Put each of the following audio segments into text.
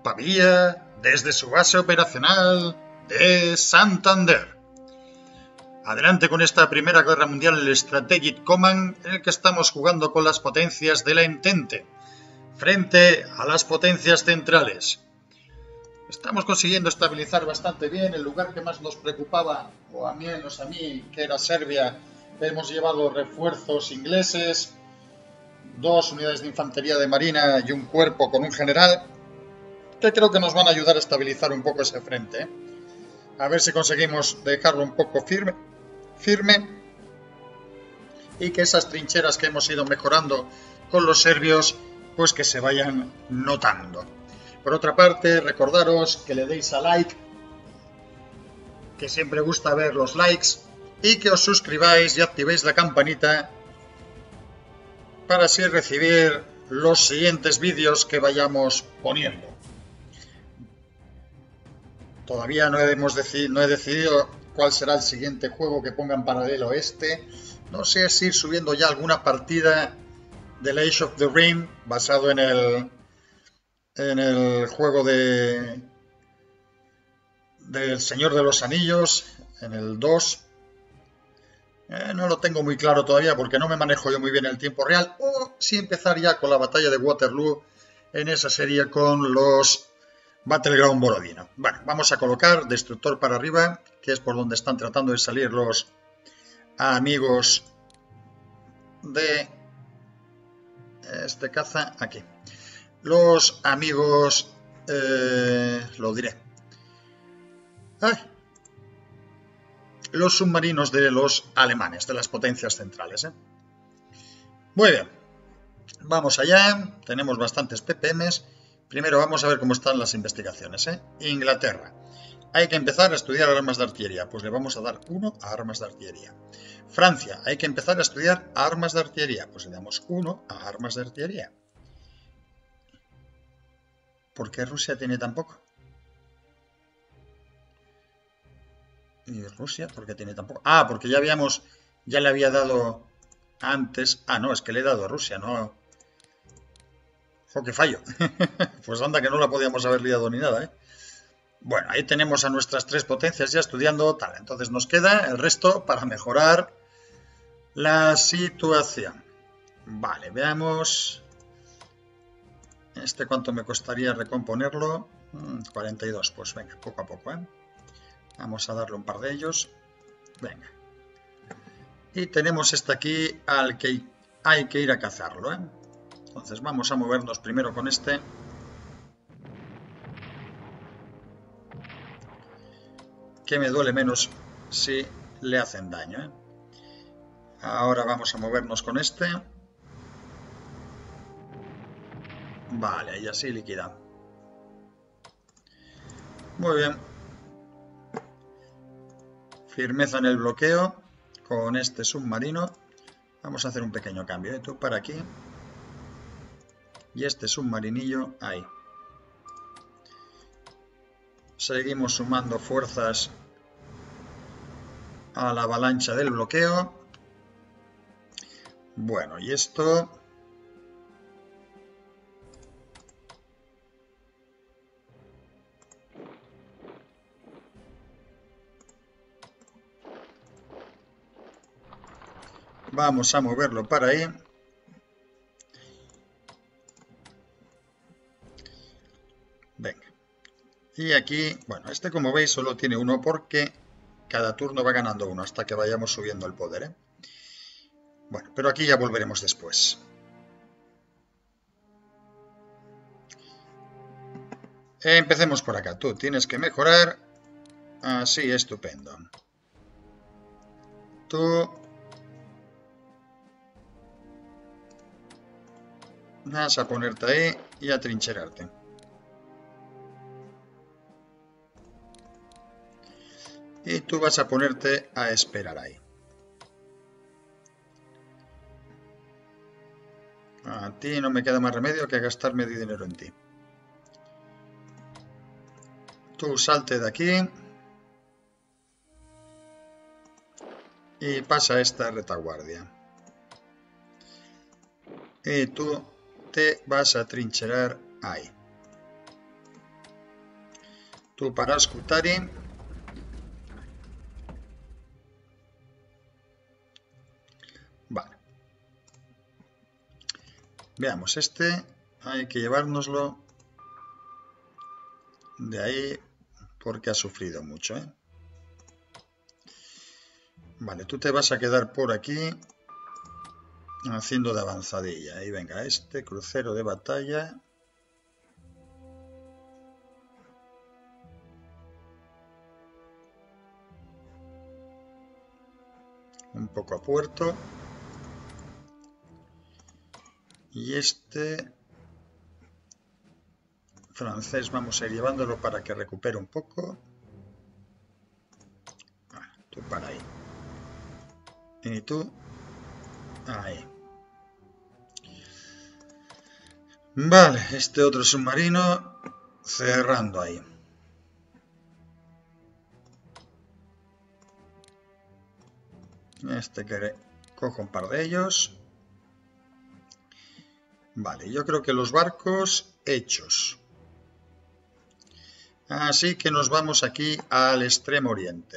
Pavía desde su base operacional de Santander. Adelante con esta Primera Guerra Mundial, el Strategic Command, en el que estamos jugando con las potencias de la Entente frente a las potencias centrales. Estamos consiguiendo estabilizar bastante bien. El lugar que más nos preocupaba, o a menos a mí, que era Serbia, hemos llevado refuerzos ingleses, 2 unidades de infantería de marina y un cuerpo con un general, que creo que nos van a ayudar a estabilizar un poco ese frente. A ver si conseguimos dejarlo un poco firme y que esas trincheras que hemos ido mejorando con los serbios, pues que se vayan notando. Por otra parte, recordaros que le deis a like, que siempre gusta ver los likes, y que os suscribáis y activéis la campanita para así recibir los siguientes vídeos que vayamos poniendo. Todavía no he decidido cuál será el siguiente juego que ponga en paralelo a este. No sé si ir subiendo ya alguna partida del Age of the Ring basado en el juego del Señor de los Anillos, en el 2. No lo tengo muy claro todavía porque no me manejo yo muy bien el tiempo real. O si empezar ya con la batalla de Waterloo en esa serie con los Battleground Borodino. Bueno, vamos a colocar destructor para arriba, que es por donde están tratando de salir los amigos de este caza. Aquí. Los amigos... lo diré. Los submarinos de los alemanes, de las potencias centrales. Muy bien. Vamos allá. Tenemos bastantes PPMs. Primero vamos a ver cómo están las investigaciones. Inglaterra. Hay que empezar a estudiar armas de artillería. Pues le vamos a dar 1 a armas de artillería. Francia. Hay que empezar a estudiar armas de artillería. Pues le damos 1 a armas de artillería. ¿Por qué Rusia tiene tan poco? ¿Y Rusia por qué tiene tan poco? Ah, porque ya le había dado antes. Ah, no, es que le he dado a Rusia, no. ¡Jo, qué fallo! Pues anda que no la podíamos haber liado ni nada, Bueno, ahí tenemos a nuestras 3 potencias ya estudiando tal. Entonces nos queda el resto para mejorar la situación. Vale, veamos. ¿Cuánto me costaría recomponerlo? 42, pues venga, poco a poco, Vamos a darle un par de ellos. Venga. Y tenemos aquí al que hay que ir a cazarlo, Entonces vamos a movernos primero con este. Que me duele menos si le hacen daño, Ahora vamos a movernos con este. Vale, y así liquida. Muy bien. Firmeza en el bloqueo con este submarino. Vamos a hacer un pequeño cambio. Tú para aquí. Y este submarinillo ahí. Seguimos sumando fuerzas a la avalancha del bloqueo. Bueno, y esto... Vamos a moverlo para ahí. Venga. Y aquí, bueno, como veis solo tiene 1 porque cada turno va ganando 1 hasta que vayamos subiendo el poder, Bueno, pero aquí ya volveremos después. Empecemos por acá. Tú tienes que mejorar. Así, estupendo. Tú... vas a ponerte ahí y a trincherarte. Y tú vas a ponerte a esperar ahí. A ti no me queda más remedio que gastar medio dinero en ti. Tú salte de aquí. Y pasa esta retaguardia. Y tú te vas a trincherar ahí. Tú para Scutari. Vale. Veamos, este hay que llevárnoslo de ahí porque ha sufrido mucho, ¿eh? Vale, tú te vas a quedar por aquí haciendo de avanzadilla. Y venga, este crucero de batalla. Un poco a puerto. Y este francés vamos a ir llevándolo para que recupere un poco. Tú para ahí. Y tú ahí. Vale, este otro submarino cerrando ahí. Este que cojo un par de ellos. Vale, yo creo que los barcos hechos. Así que nos vamos aquí al Extremo Oriente.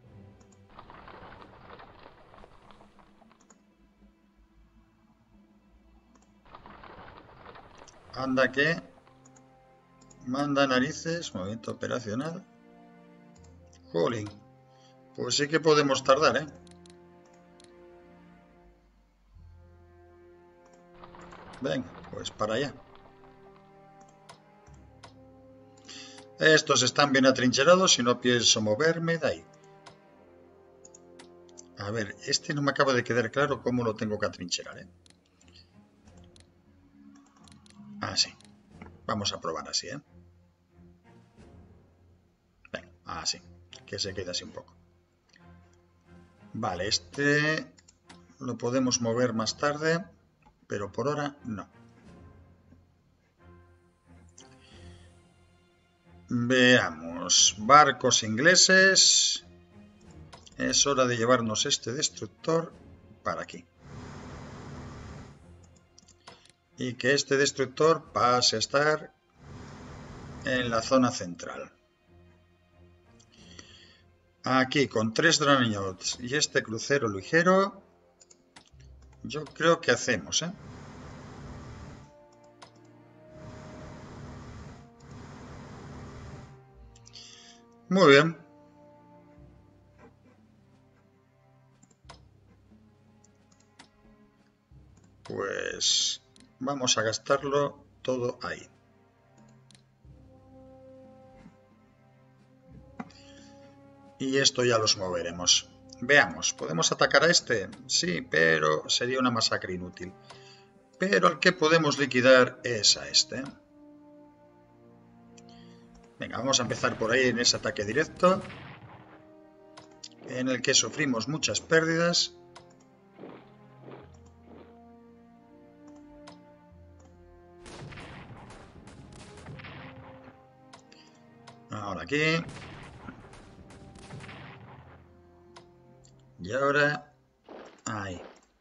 Anda que manda narices, movimiento operacional. Jolín, pues sí que podemos tardar, ¿eh? Venga, pues para allá. Estos están bien atrincherados y no pienso moverme de ahí. A ver, este no me acaba de quedar claro cómo lo tengo que atrincherar, ¿eh? Así. Vamos a probar así, ¿eh? Venga, así. Que se quede así un poco. Vale, este lo podemos mover más tarde, pero por ahora no. Veamos. Barcos ingleses. Es hora de llevarnos este destructor para aquí. Y que este destructor pase a estar en la zona central. Aquí con 3 dreadnoughts y este crucero ligero, yo creo que hacemos, ¿eh? Muy bien. Pues vamos a gastarlo todo ahí. Y esto ya los moveremos. Veamos, ¿podemos atacar a este? Sí, pero sería una masacre inútil. Pero al que podemos liquidar es a este. Venga, vamos a empezar por ahí en ese ataque directo, en el que sufrimos muchas pérdidas. Ahora aquí. Y ahora ahí.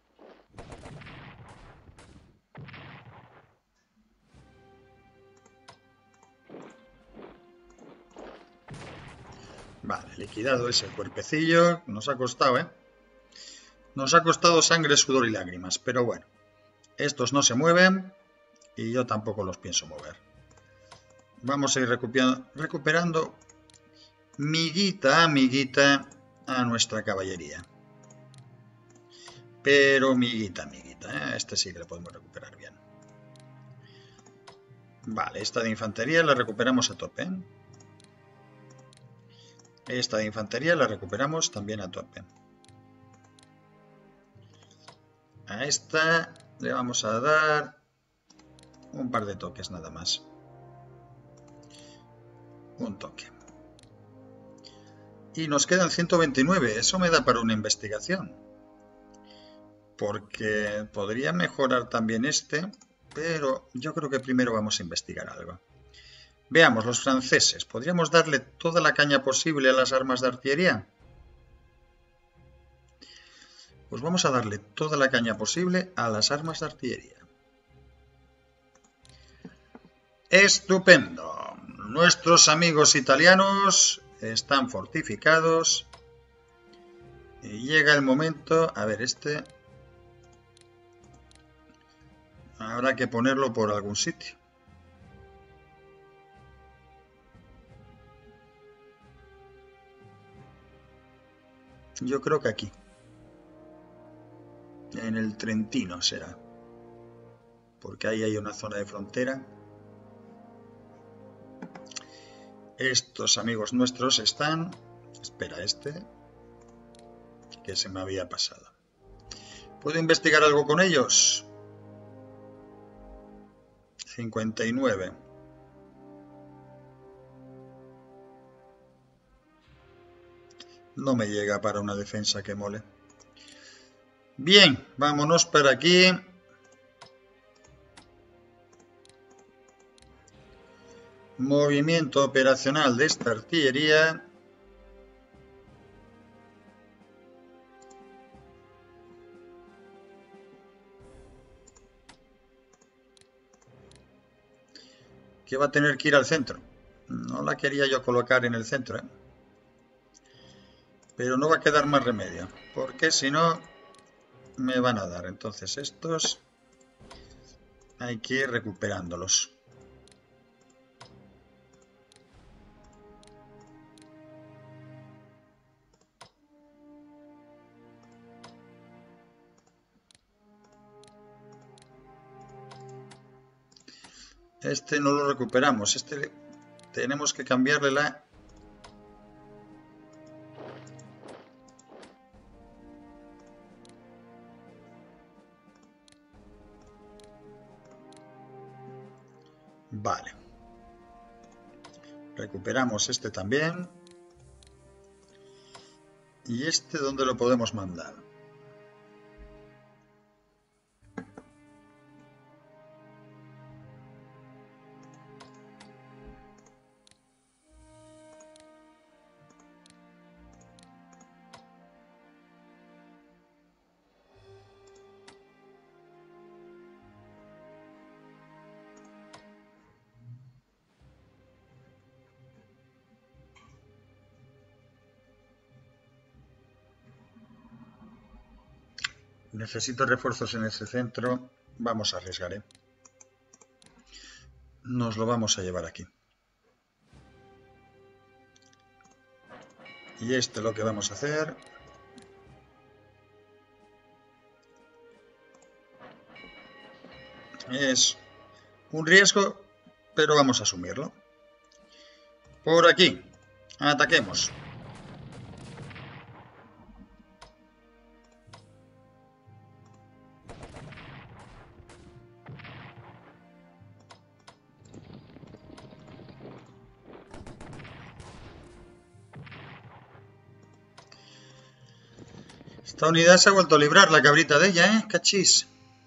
Vale, liquidado ese cuerpecillo. Nos ha costado, ¿eh? Nos ha costado sangre, sudor y lágrimas. Pero bueno, estos no se mueven y yo tampoco los pienso mover. Vamos a ir recuperando miguita a miguita a nuestra caballería. Pero miguita a miguita, ¿eh? Este sí que lo podemos recuperar bien. Vale, esta de infantería la recuperamos a tope. Esta de infantería la recuperamos también a tope. A esta le vamos a dar un par de toques nada más. Un toque. Y nos quedan 129. Eso me da para una investigación. Porque podría mejorar también este, pero yo creo que primero vamos a investigar algo. Veamos, los franceses. ¿Podríamos darle toda la caña posible a las armas de artillería? Pues vamos a darle toda la caña posible a las armas de artillería. ¡Estupendo! Nuestros amigos italianos están fortificados. Y llega el momento... A ver, este... Habrá que ponerlo por algún sitio. Yo creo que aquí. En el Trentino será. Porque ahí hay una zona de frontera. Estos amigos nuestros están... Espera, este... que se me había pasado. ¿Puedo investigar algo con ellos? 59. No me llega para una defensa que mole. Bien, vámonos para aquí. Movimiento operacional de esta artillería. Que va a tener que ir al centro. No la quería yo colocar en el centro, ¿eh? Pero no va a quedar más remedio, porque si no me van a dar. Entonces estos hay que ir recuperándolos. Este no lo recuperamos, este tenemos que cambiarle la... Vale. Recuperamos este también. ¿Y este dónde lo podemos mandar? Necesito refuerzos en ese centro. Vamos a arriesgar, ¿eh? Nos lo vamos a llevar aquí. Y este lo que vamos a hacer... es un riesgo, pero vamos a asumirlo. Por aquí. Ataquemos. Esta unidad se ha vuelto a librar, la cabrita de ella, ¿eh? Cachis.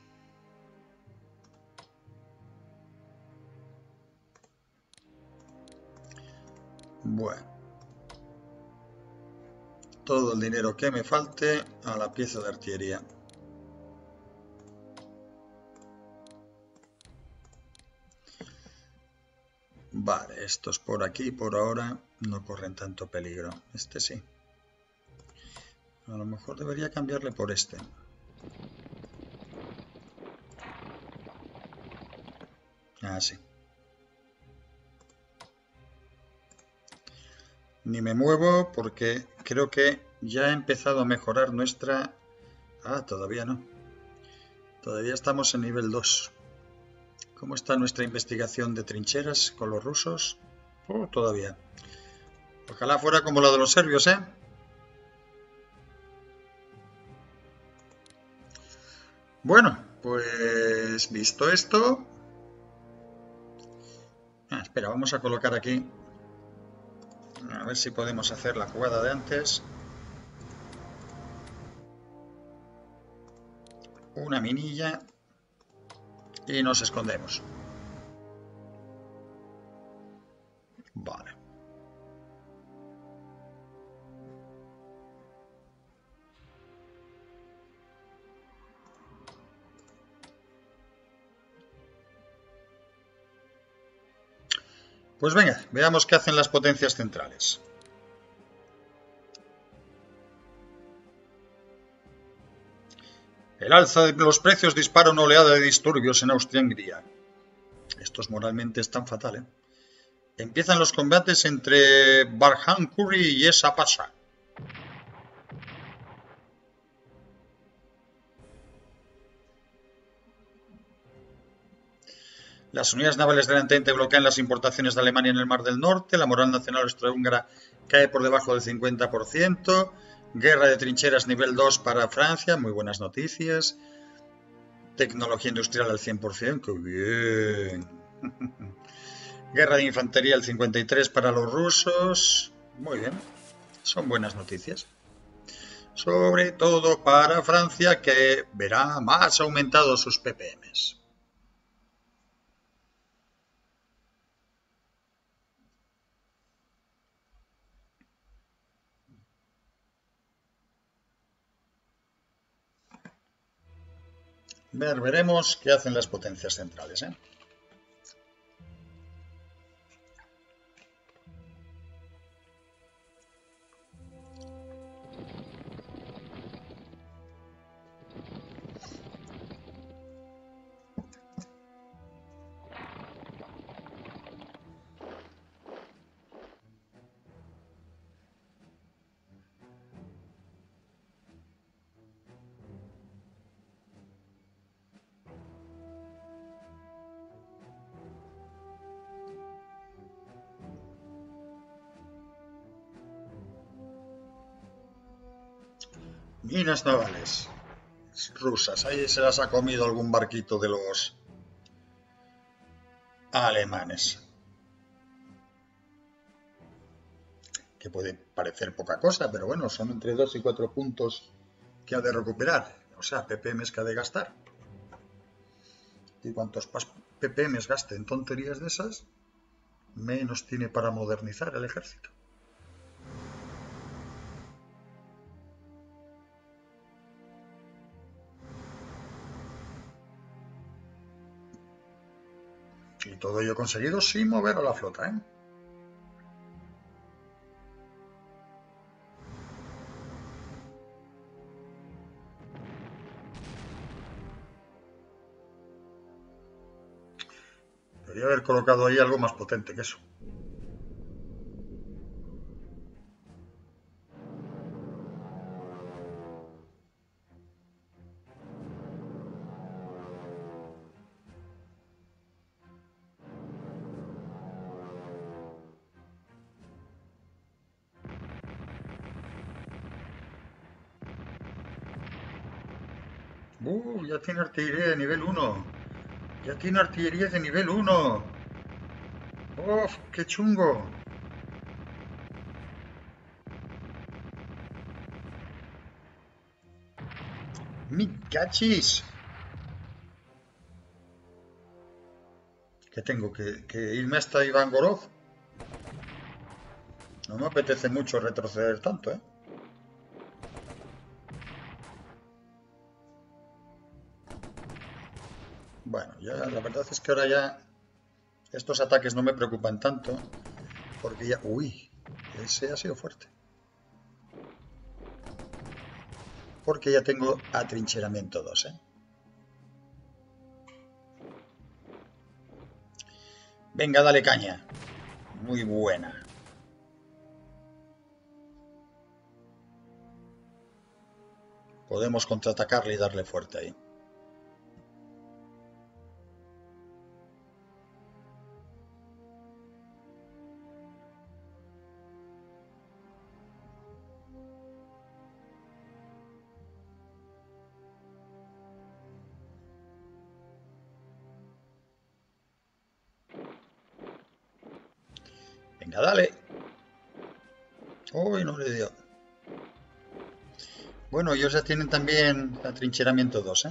Bueno. Todo el dinero que me falte a la pieza de artillería. Vale, estos por aquí por ahora no corren tanto peligro. Este sí. A lo mejor debería cambiarle por este. Ah, sí. Ni me muevo porque creo que ya ha empezado a mejorar nuestra... Ah, todavía no. Todavía estamos en nivel 2. ¿Cómo está nuestra investigación de trincheras con los rusos? Todavía. Ojalá fuera como la de los serbios, ¿eh? Bueno, pues visto esto... espera, vamos a colocar aquí... A ver si podemos hacer la jugada de antes. Una minilla. Y nos escondemos. Vale. Pues venga, veamos qué hacen las potencias centrales. El alza de los precios dispara una oleada de disturbios en Austria-Hungría. Estos moralmente están fatal, ¿eh? Empiezan los combates entre Barhan Curry y Esa Pasha. Las unidades navales de la Entente bloquean las importaciones de Alemania en el Mar del Norte. La moral nacional austrohúngara cae por debajo del 50%. Guerra de trincheras nivel 2 para Francia. Muy buenas noticias. Tecnología industrial al 100%. ¡Qué bien! Guerra de infantería al 53% para los rusos. Muy bien. Son buenas noticias. Sobre todo para Francia, que verá más aumentados sus ppms. Veremos qué hacen las potencias centrales, ¿eh? Minas navales rusas. Ahí se las ha comido algún barquito de los alemanes. Que puede parecer poca cosa, pero bueno, son entre 2 y 4 puntos que ha de recuperar. O sea, ppms que ha de gastar. Y cuantos ppms gaste en tonterías de esas, menos tiene para modernizar el ejército. Y todo ello conseguido sin mover a la flota, ¿eh? Debería haber colocado ahí algo más potente que eso. Ya tiene artillería de nivel 1. Ya tiene artillería de nivel 1. ¡Uf, qué chungo! ¡Mi cachis! ¿Qué tengo? ¿Que irme hasta Ivangorod? No me apetece mucho retroceder tanto, ¿eh? Bueno, ya la verdad es que ahora ya estos ataques no me preocupan tanto, porque ya... ¡Uy! Ese ha sido fuerte. Porque ya tengo atrincheramiento 2, ¿eh? Venga, dale caña. Muy buena. Podemos contraatacarle y darle fuerte ahí. Venga, dale. Uy, no le dio. Bueno, ellos ya tienen también atrincheramiento 2, ¿eh?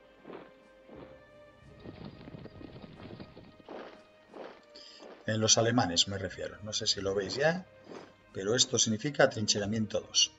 En los alemanes me refiero. No sé si lo veis ya, pero esto significa atrincheramiento 2.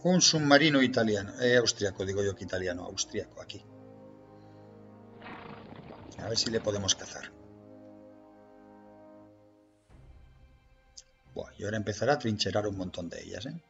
Un submarino italiano, austriaco, digo yo que italiano, austriaco, aquí. A ver si le podemos cazar. Buah, y ahora empezará a trincherar un montón de ellas, ¿eh?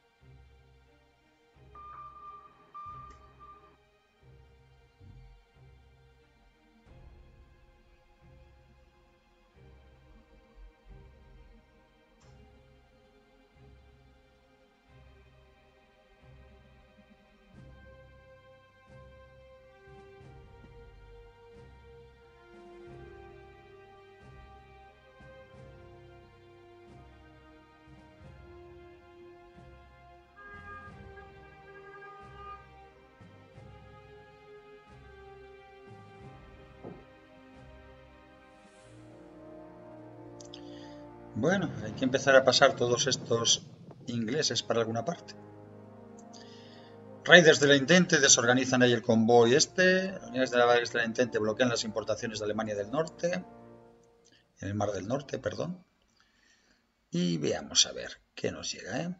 Bueno, hay que empezar a pasar todos estos ingleses para alguna parte. Raiders de la Entente desorganizan ahí el convoy este. Unidades de la Entente bloquean las importaciones de Alemania del Norte. En el Mar del Norte, perdón. Y veamos a ver qué nos llega, ¿eh?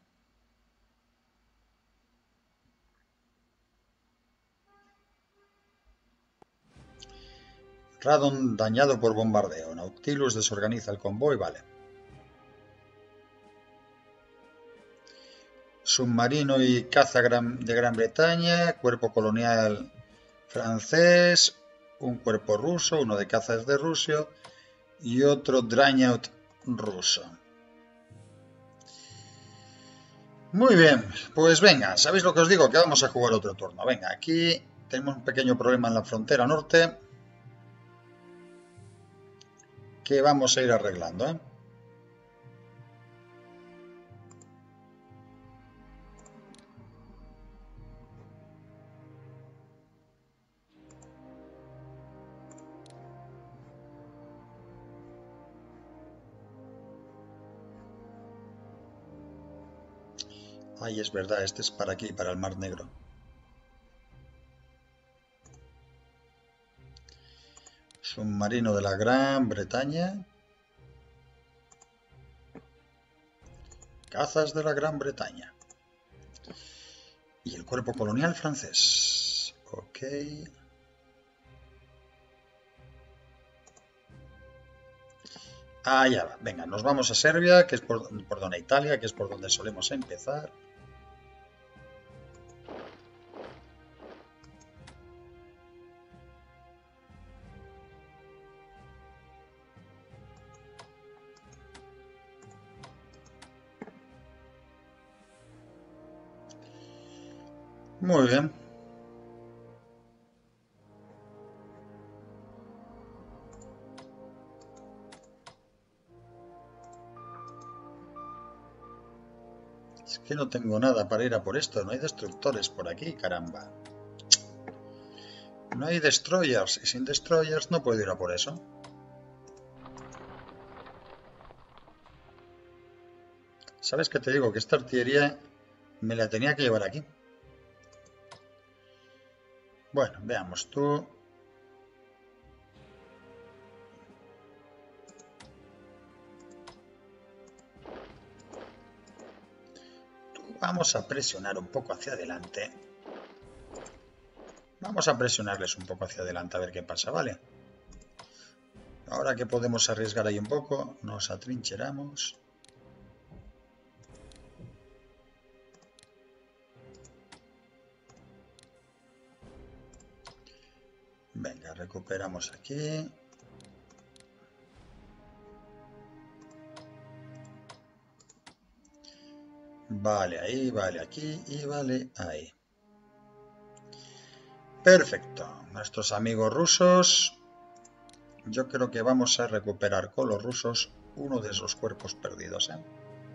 Radon dañado por bombardeo. Nautilus desorganiza el convoy, vale. Submarino y caza de Gran Bretaña, cuerpo colonial francés, un cuerpo ruso, uno de cazas de Rusia y otro Dreadnought ruso. Muy bien, pues venga, ¿sabéis lo que os digo? Que vamos a jugar otro turno. Venga, aquí tenemos un pequeño problema en la frontera norte que vamos a ir arreglando, ¿eh? Ay, es verdad, este es para aquí, para el Mar Negro. Submarino de la Gran Bretaña. Cazas de la Gran Bretaña. Y el cuerpo colonial francés. Ok. Ah, ya va. Venga, nos vamos a Serbia, que es por donde Italia, que es por donde solemos empezar. Muy bien. Es que no tengo nada para ir a por esto. No hay destructores por aquí, caramba. No hay destroyers. Y sin destroyers no puedo ir a por eso. ¿Sabes qué te digo? Que esta artillería me la tenía que llevar aquí. Bueno, veamos tú. Vamos a presionar un poco hacia adelante. Vamos a presionarles un poco hacia adelante a ver qué pasa, ¿vale? Ahora que podemos arriesgar ahí un poco, nos atrincheramos. Venga, recuperamos aquí. Vale ahí, vale aquí y vale ahí. Perfecto. Nuestros amigos rusos. Yo creo que vamos a recuperar con los rusos uno de esos cuerpos perdidos, ¿eh?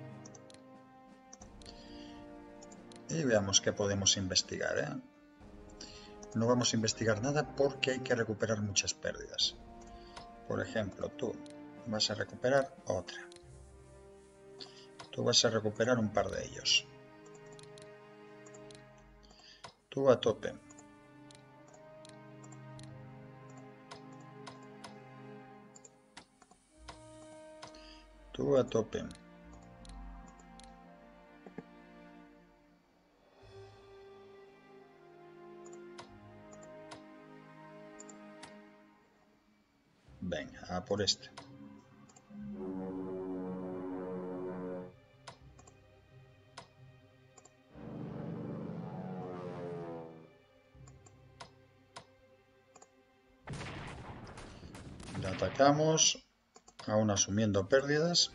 Y veamos qué podemos investigar, ¿eh? No vamos a investigar nada porque hay que recuperar muchas pérdidas. Por ejemplo, tú vas a recuperar otra. Tú vas a recuperar un par de ellos. Tú a tope. Tú a tope. Venga, a por este. Le atacamos, aún asumiendo pérdidas,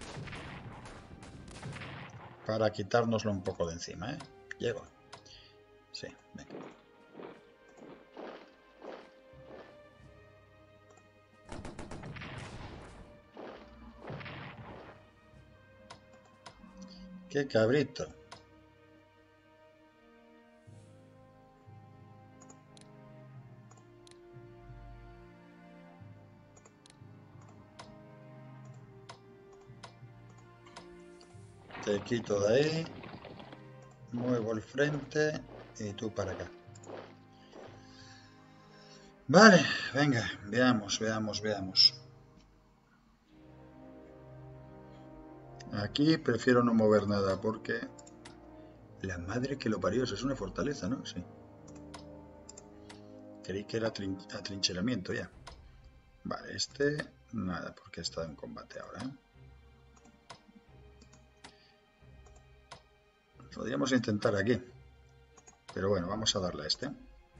para quitárnoslo un poco de encima, ¿eh? Llego. Sí, venga. ¡Qué cabrito! Te quito de ahí, muevo el frente y tú para acá. Vale, venga, veamos. Aquí prefiero no mover nada porque... La madre que lo parió, eso es una fortaleza, ¿no? Sí. Creí que era atrincheramiento ya. Vale, este... Nada, porque está en combate ahora, ¿eh? Podríamos intentar aquí. Pero bueno, vamos a darle a este.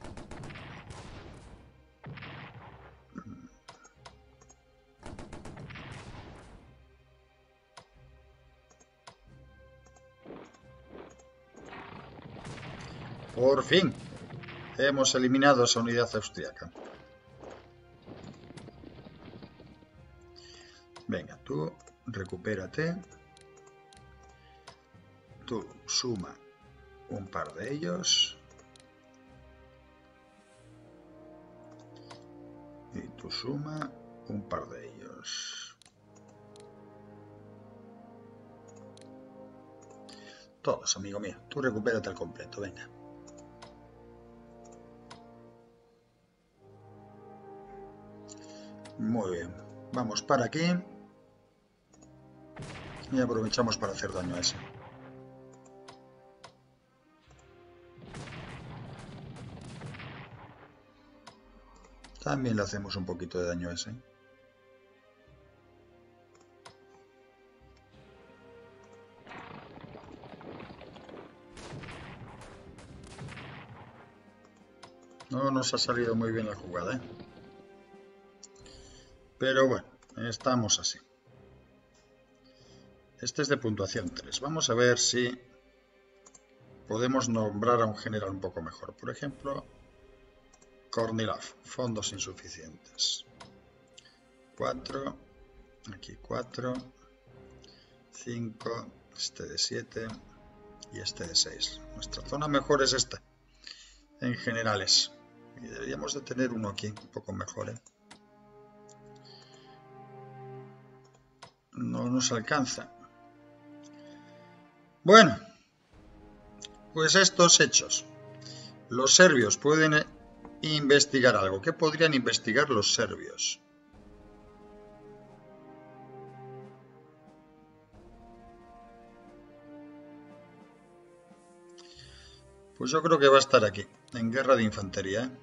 Por fin. Hemos eliminado esa unidad austríaca. Venga, tú recupérate. Tú suma un par de ellos. Y tú suma un par de ellos. Todos, amigo mío. Tú recupérate al completo, venga. Muy bien. Vamos para aquí. Y aprovechamos para hacer daño a ese. También le hacemos un poquito de daño a ese. No nos ha salido muy bien la jugada, ¿eh? Pero bueno, estamos así. Este es de puntuación 3. Vamos a ver si podemos nombrar a un general un poco mejor. Por ejemplo, Kornilov, fondos insuficientes. 4, aquí 4, 5, este de 7 y este de 6. Nuestra zona mejor es esta, en generales. Y deberíamos de tener uno aquí, un poco mejor, ¿eh? No nos alcanza. Bueno, pues estos hechos. Los serbios pueden investigar algo. ¿Qué podrían investigar los serbios? Pues yo creo que va a estar aquí, en guerra de infantería, ¿eh?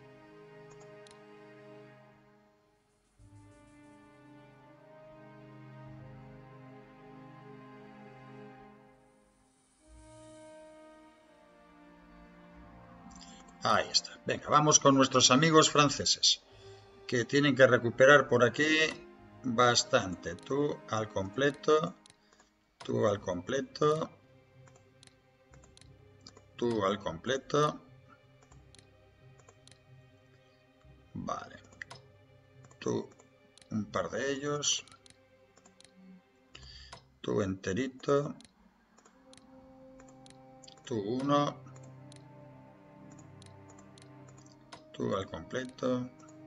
Ahí está. Venga, vamos con nuestros amigos franceses, que tienen que recuperar por aquí bastante. Tú al completo, tú al completo, tú al completo. Vale. Tú un par de ellos. Tú enterito. Tú uno. Tú al completo.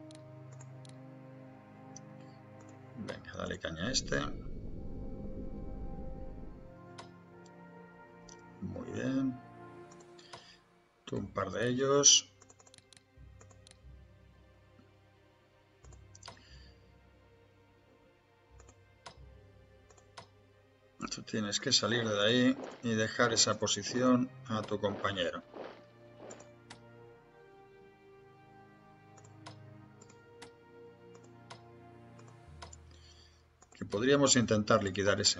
Venga, dale caña a este. Muy bien. Tú un par de ellos. Tú tienes que salir de ahí y dejar esa posición a tu compañero. que podríamos intentar liquidar ese.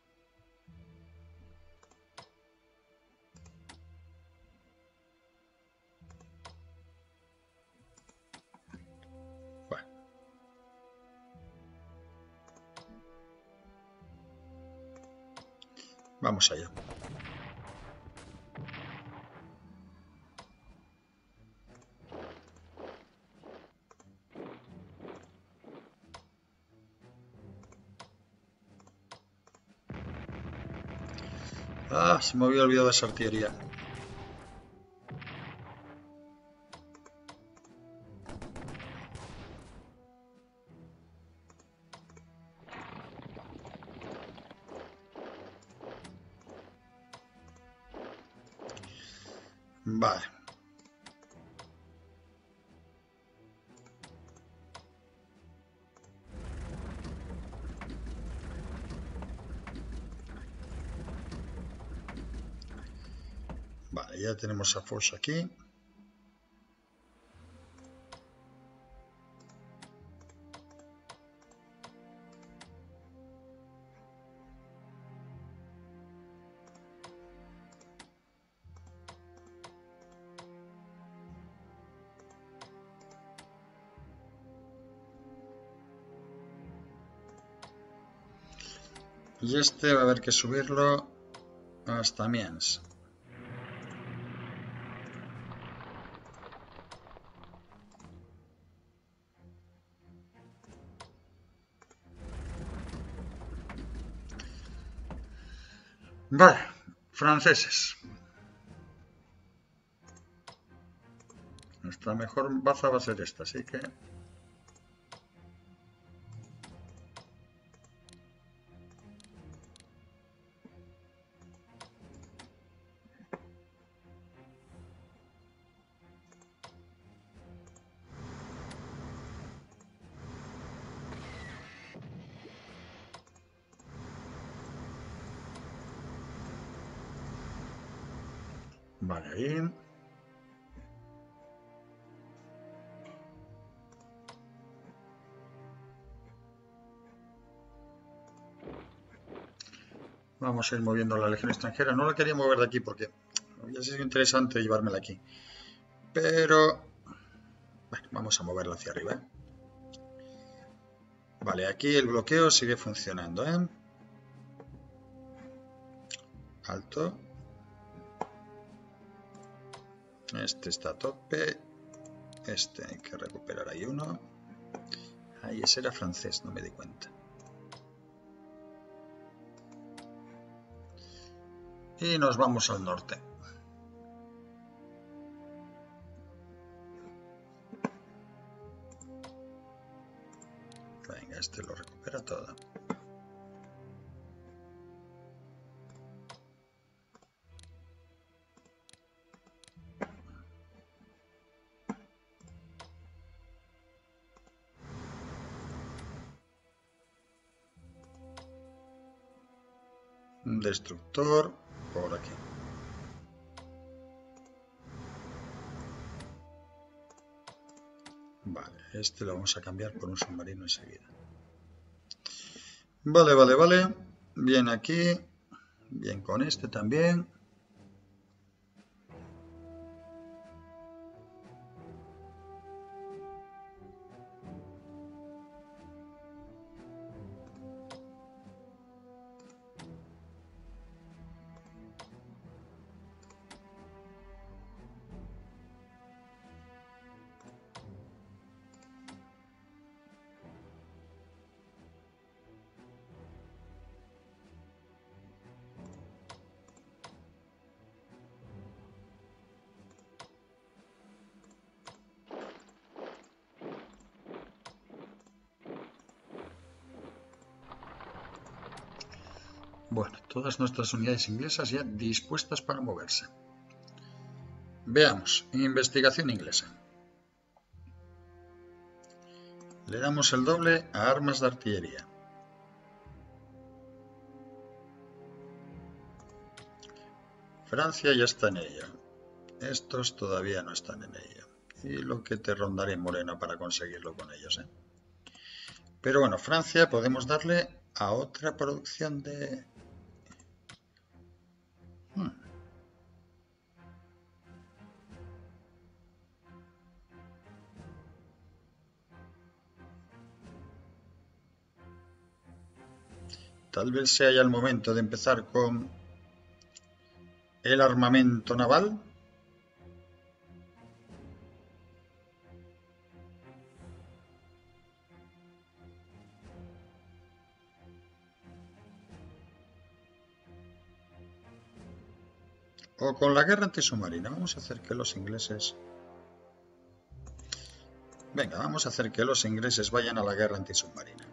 Bueno. Vamos allá. Ah, se me había olvidado esa artillería. Vale. Vale, ya tenemos a Foch aquí. Y este va a haber que subirlo hasta Amiens. Vale, franceses. Nuestra mejor baza va a ser esta, así que... Vale, ahí. Vamos a ir moviendo la legión extranjera. No la quería mover de aquí porque había sido interesante llevármela aquí. Pero... bueno, vamos a moverla hacia arriba. Vale, aquí el bloqueo sigue funcionando, ¿eh? Alto. Este está a tope. Este hay que recuperar ahí uno. Ahí ese era francés, no me di cuenta. Y nos vamos al norte. Venga, este lo recupera todo. Un destructor por aquí. Vale, este lo vamos a cambiar por un submarino enseguida. Vale, vale, vale. Bien aquí. Bien con este también. Bueno, todas nuestras unidades inglesas ya dispuestas para moverse. Veamos, investigación inglesa. Le damos el doble a armas de artillería. Francia ya está en ello. Estos todavía no están en ello. Y lo que te rondaré, Morena, para conseguirlo con ellos, ¿eh? Pero bueno, Francia podemos darle a otra producción de... Tal vez sea ya el momento de empezar con el armamento naval. O con la guerra antisubmarina. Vamos a hacer que los ingleses... Venga, vamos a hacer que los ingleses vayan a la guerra antisubmarina.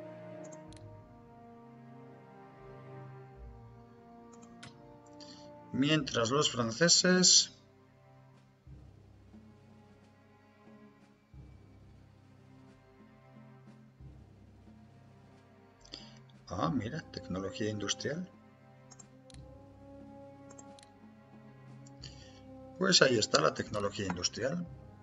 Mientras los franceses... Ah, mira, tecnología industrial. Pues ahí está la tecnología industrial.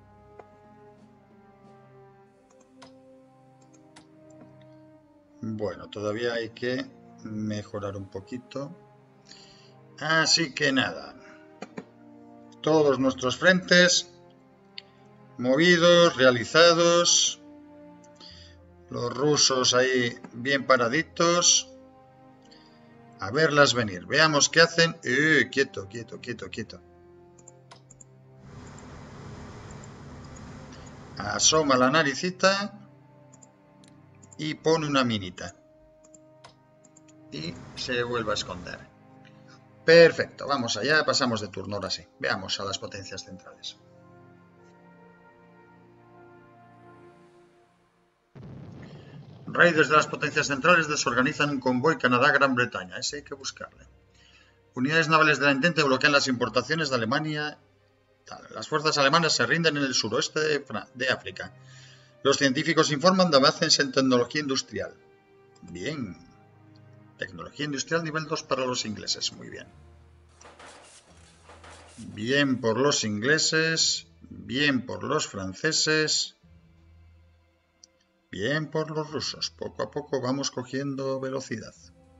Bueno, todavía hay que mejorar un poquito. Así que nada. Todos nuestros frentes movidos, realizados. Los rusos ahí bien paraditos. A verlas venir. Veamos qué hacen. Quieto, quieto, quieto, quieto. Asoma la naricita y pone una minita. Y se vuelve a esconder. Perfecto, vamos allá, pasamos de turno ahora sí. Veamos a las potencias centrales. Raiders de las potencias centrales desorganizan un convoy Canadá-Gran Bretaña. Ese hay que buscarle. Unidades navales de la Entente bloquean las importaciones de Alemania. Las fuerzas alemanas se rinden en el suroeste de África. Los científicos informan de avances en tecnología industrial. Bien. Tecnología industrial nivel 2 para los ingleses. Muy bien. Bien por los ingleses. Bien por los franceses. Bien por los rusos. Poco a poco vamos cogiendo velocidad.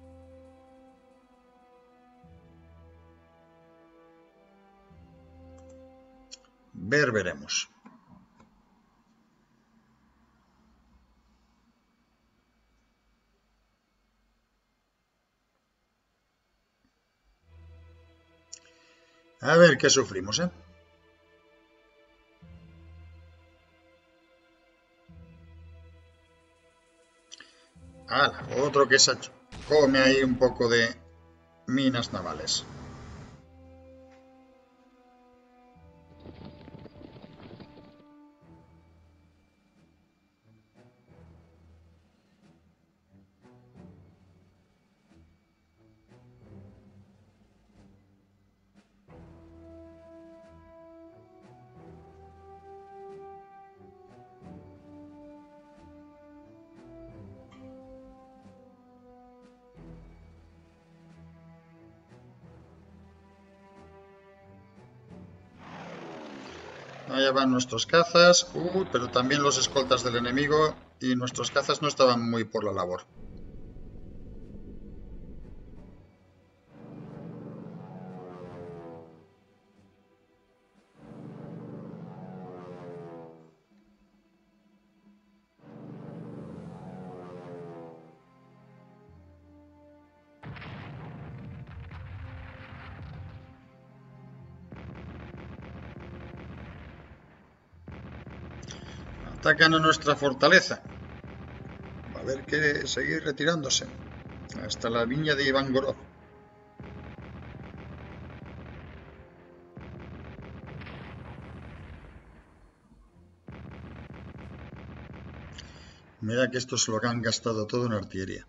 Veremos. A ver qué sufrimos, ¿eh? ¡Hala! Otro que se come ahí un poco de minas navales. Allá van nuestros cazas, pero también los escoltas del enemigo, y nuestros cazas no estaban muy por la labor. Atacan a nuestra fortaleza. Va a haber que seguir retirándose hasta la viña de Ivangorod. Mira que esto se lo han gastado todo en artillería.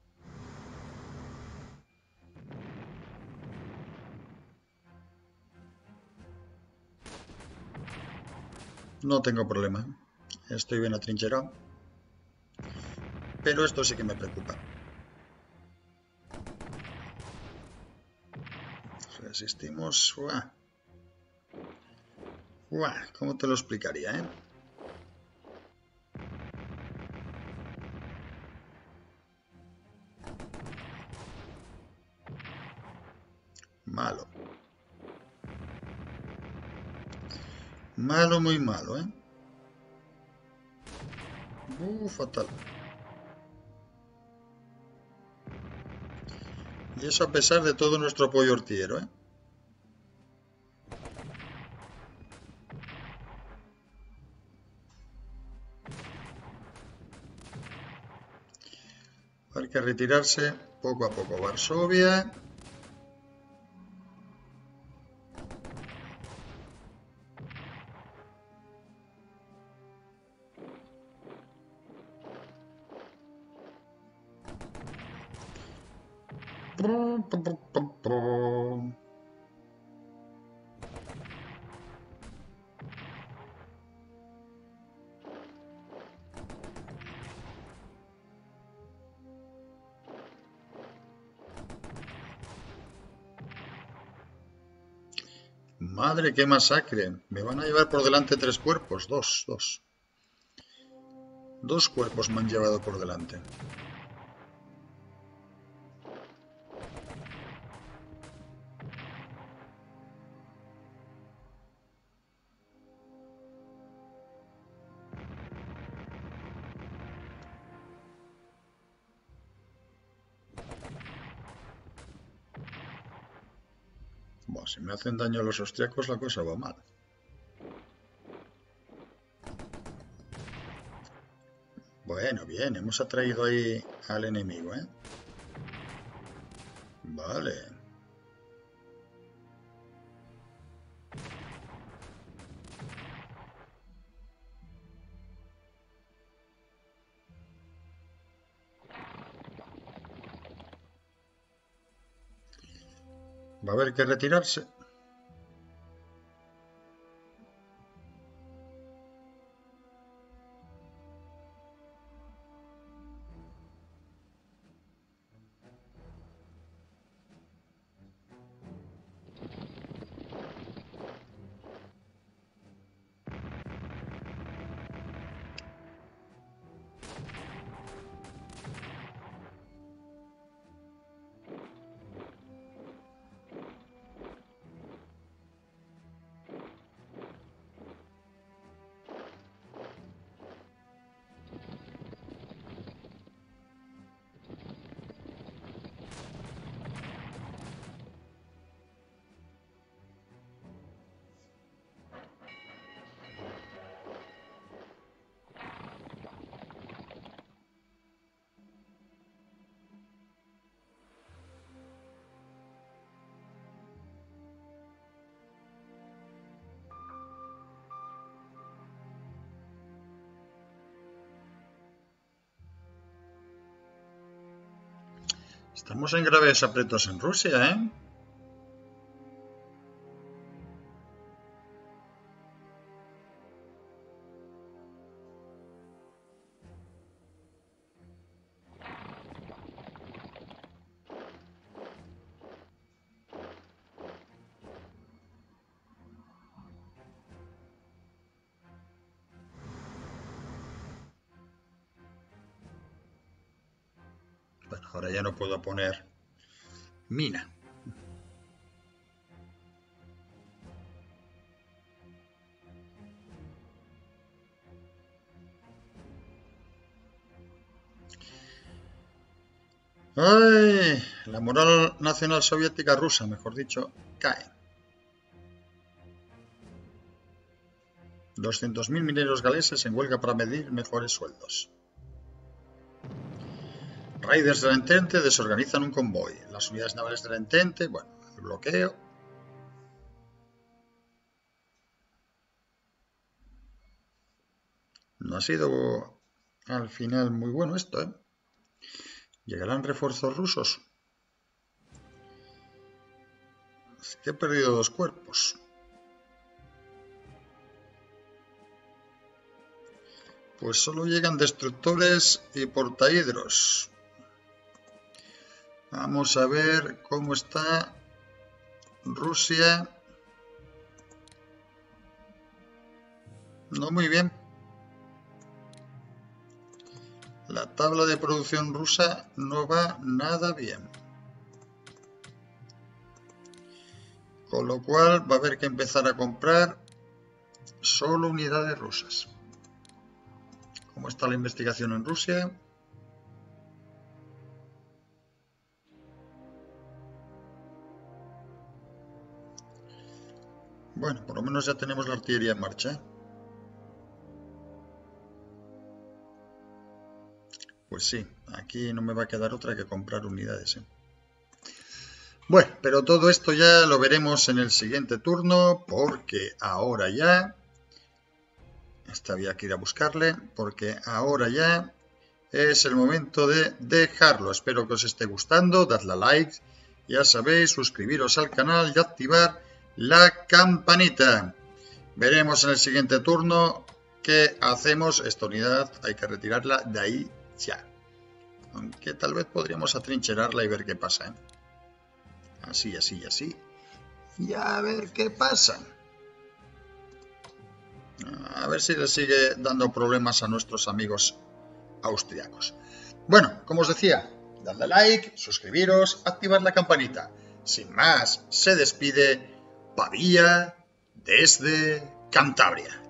No tengo problema. Estoy bien atrincherado. Pero esto sí que me preocupa. Resistimos. ¿Cómo te lo explicaría, eh? Malo, muy malo, ¿eh? Fatal. Y eso a pesar de todo nuestro apoyo hortillero, ¿eh? Hay que retirarse poco a poco. Varsovia. Madre, qué masacre. Me van a llevar por delante 3 cuerpos. Dos. 2 cuerpos me han llevado por delante. Bueno, si me hacen daño los austriacos, la cosa va mal. Bueno, bien, hemos atraído ahí al enemigo, ¿eh? Vale. Va a haber que retirarse. Estamos en graves aprietos en Rusia, ¿eh? Bueno, ahora ya no puedo poner mina. ¡Ay! La moral nacional soviética rusa, mejor dicho, cae. 200.000 mineros galeses en huelga para medir mejores sueldos. Raiders de la Entente desorganizan un convoy. Las unidades navales de la Entente, bueno, el bloqueo. No ha sido al final muy bueno esto, ¿eh? ¿Llegarán refuerzos rusos? Así que he perdido 2 cuerpos. Pues solo llegan destructores y portahidros. Vamos a ver cómo está Rusia. No muy bien. La tabla de producción rusa no va nada bien. Con lo cual va a haber que empezar a comprar Solo unidades rusas. ¿Cómo está la investigación en Rusia? Bueno, por lo menos ya tenemos la artillería en marcha. Pues sí, aquí no me va a quedar otra que comprar unidades, ¿eh? Bueno, pero todo esto ya lo veremos en el siguiente turno, porque ahora ya... Esta había que ir a buscarle, porque ahora ya es el momento de dejarlo. Espero que os esté gustando, dadle a like, ya sabéis, suscribiros al canal y activar la campanita. Veremos en el siguiente turno qué hacemos. Esta unidad hay que retirarla de ahí ya. Aunque tal vez podríamos atrincherarla y ver qué pasa, ¿eh? Así, así y así. Y a ver qué pasa. A ver si le sigue dando problemas a nuestros amigos austriacos. Bueno, como os decía, dadle like, suscribiros, activad la campanita. Sin más, se despide Pavía desde Cantabria.